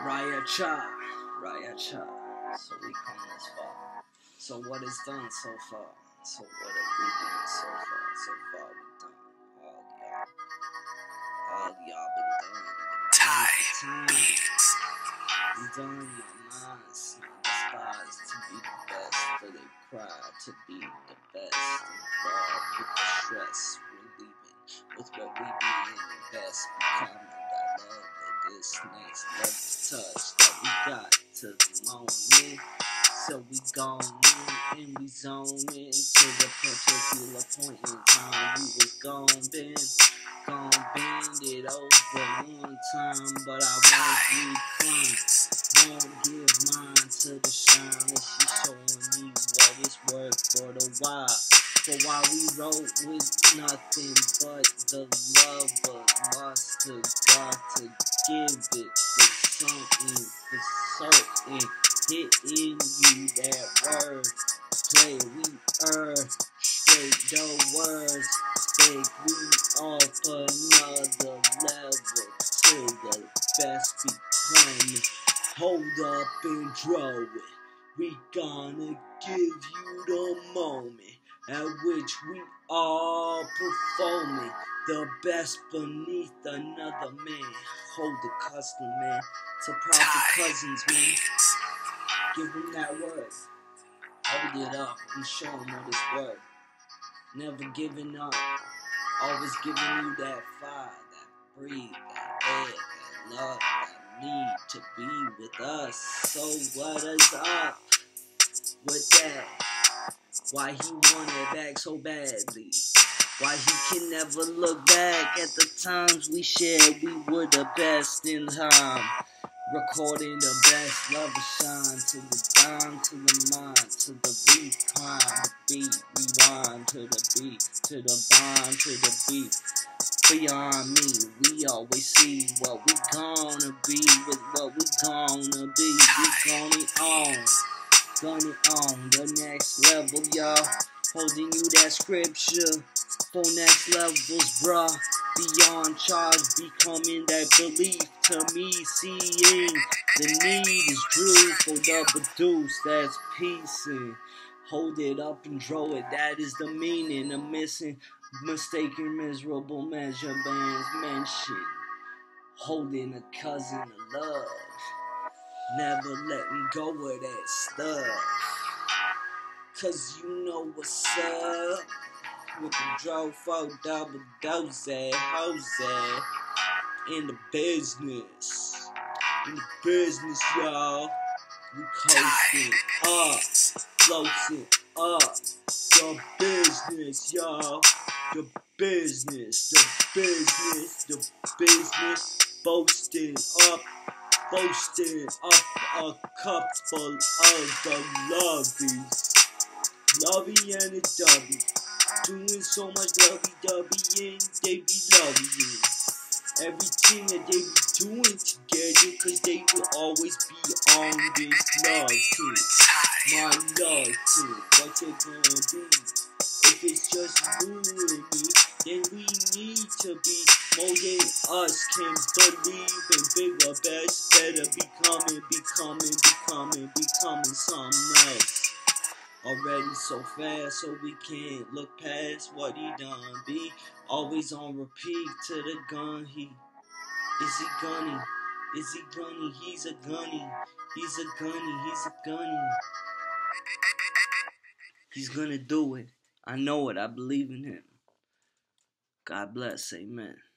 Raya Cha. So we come this far. So what is done so far? So what have we done so far? So far we done. All y'all been done. We done my minds, not despised to be the best, for they cry to be the best. Involved with the stress, relieving with what we be in the best, becoming that love of this next level touch that we got to the moment. So we gone in and we zone in to the particular point in time we was gon' bend it over one time, but I won't recline. Won't give mine to the shine unless she showing me what it's worth for the why. For why we wrote with nothing but the love, but must have got to give it for something, for certain. Hitting you that word, play we straight the words, think we off another level to the best becoming. Hold up and draw it, we gonna give you the moment at which we are performing the best beneath another man. Hold the custom, man, to proper cousins, man. Give him that word. Hold it up and show him what it's worth. Never giving up. Always giving you that fire, that breathe, that air, that love, that need to be with us. So what is up with that? Why he want it back so badly? Why he can never look back at the times we shared? We were the best in time. Recording the best, love to shine to the dime, to the mind, to the beat, climb, beat, rewind to the beat, to the bond, to the beat. Beyond me, we always see what we gonna be with what we gonna be. We gonna on the next level, y'all. Holding you that scripture for next levels, bruh. Beyond charge, becoming that belief to me, seeing the need is true for DOuble Duzey, that's piecing. Hold it up and draw it, that is the meaning of missing. Mistaken, miserable measure bands mentioned. Holding a cousin of love. Never let me go with that stuff. Cause you know what's up. With the draw for DOuble Duzey, Jose. In the business. In the business, y'all. We coasting up. Floating up. The business, y'all. The business. The business. The business. Boasting up a cup full of the lovies. Lovey and a dubby. Doing so much lovey-dovey and they be loving everything that they be doing together, cause they will always be on this love team. My love team. What they gonna do? If it's just you and me, then we need to be more than us can believe and bigger, best, better, becoming something else. Already so fast, so we can't look past what he done. Be always on repeat to the gun. Is he gunny? Is he gunny? He's a gunny. He's a gunny. He's a gunny. He's gonna do it. I know it. I believe in him. God bless. Amen.